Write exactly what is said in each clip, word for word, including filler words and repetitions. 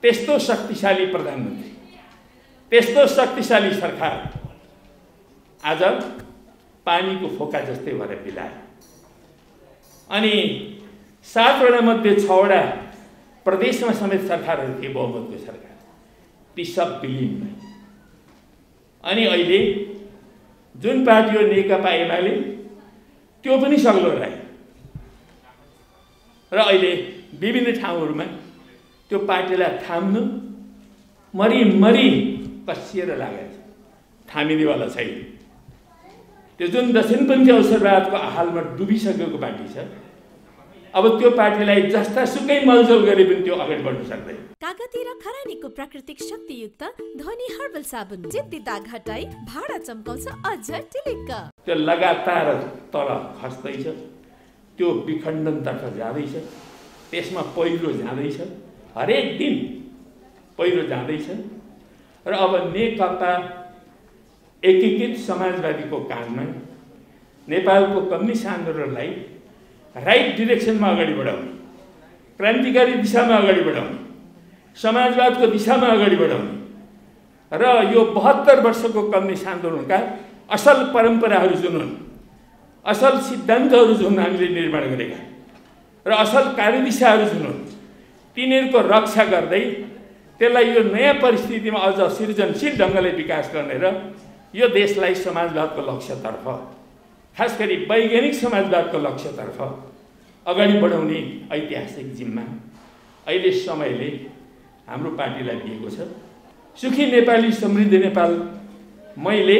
त्यस्तो शक्तिशाली प्रधानमन्त्री, त्यस्तो शक्तिशाली सरकार आज पानीको फोका जस्तै भएर बिलायो। अनि सातवटा मध्ये छवटा प्रदेशमा समेत सरकारहरू थिए, बहुमतको सरकार, ती सब विलिन भए। अनि अहिले जुन पार्टी हो नेकपा एमाले, त्यो पनि सग्लो रह्यो र अहिले विभिन्न ठाउँहरूमा त्यो पार्टीलाई थाम्नु मरिमरि कसिएर लागेको छ, थामिनेवाला छैन। त्यो जुन दक्षिणपन्थी अवसरवादको हालमा डुबिसकेको पार्टी छ, अब त्यो पार्टीलाई जस्ता सुकै मलजल गरे पनि त्यो अगाडि बढ्न सक्दैन। कागती र खरानीको प्राकृतिक शक्तियुक्त ध्वनि हर्बल साबुन जिद्दी दाग हटाई भाडा चम्काउँछ अझ टिलिक्क। त्यो लगातार तल खस्दैछ, त्यो विखण्डनतर्फ जाँदैछ, त्यसमा पहिरो जाँदैछ, हरेक दिन पहिरो जाँदैछ। र अब नेकपा एकीकृत समाजवादीको काममा नेपालको कम्युनिस्ट आन्दोलनलाई राइट डिरेक्सनमा अगाडि बढाउने, क्रान्तिकारी दिशामा अगाडि बढाउने, समाजवादको दिशामा अगाडि बढाउने र यो बहत्तर वर्षको कम्युनिस्ट आन्दोलनका असल परम्पराहरू जुन हुन्, असल सिद्धान्तहरू जुन हामीले निर्माण गरेका र असल कार्यदिशाहरू जुन हुन्, तिनीहरूको रक्षा गर्दै त्यसलाई यो नयाँ परिस्थितिमा अझ सृजनशील ढङ्गले विकास गर्ने र यो देशलाई समाजवादको लक्ष्यतर्फ, खास गरी वैज्ञानिक समाजवादको लक्ष्यतर्फ अगाडि बढाउने ऐतिहासिक जिम्मा अहिले समयले हाम्रो पार्टीलाई दिएको छ। सुखी नेपाली समृद्ध नेपाल मैले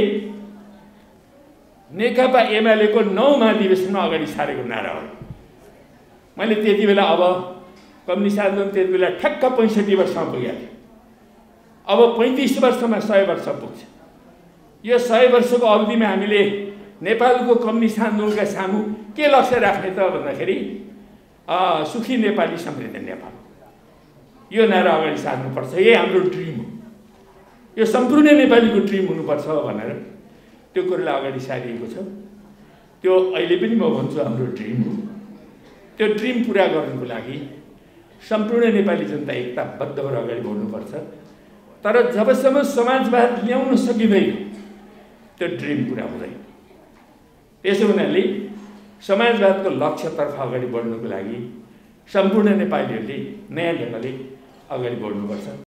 नेकपा एमालेको नौ महाधिवेशनमा अगाडि सारेको नारा हो। मैले त्यति बेला, अब कम्युनिस्ट आन्दोलन त्यति बेला ठ्याक्क पैँसठी वर्षमा पुगेको थियो, अब पैँतिस वर्षमा सय वर्ष पुग्छ। यो सय वर्षको अवधिमा हामीले नेपालको कम्युनिस्ट आन्दोलनका सामु के लक्ष्य राख्ने त भन्दाखेरि सुखी नेपाली समृद्ध नेपाल, यो नारा अगाडि सार्नुपर्छ। यही हाम्रो ड्रिम हो, यो सम्पूर्ण नेपालीको ड्रिम हुनुपर्छ भनेर त्यो कुरोलाई अगाडि सारिएको छ। त्यो अहिले पनि म भन्छु हाम्रो ड्रिम हो। त्यो ड्रिम पुरा गर्नुको लागि सम्पूर्ण नेपाली जनता एकताबद्ध भएर अगाडि बढ्नुपर्छ। तर जबसम्म समाजवाद ल्याउन सकिँदैन त्यो ड्रिम पुरा हुँदैन। त्यसो हुनाले समाजवादको लक्ष्यतर्फ अगाडि बढ्नुको लागि सम्पूर्ण नेपालीहरूले नयाँ ढङ्गले अगाडि बढ्नुपर्छ।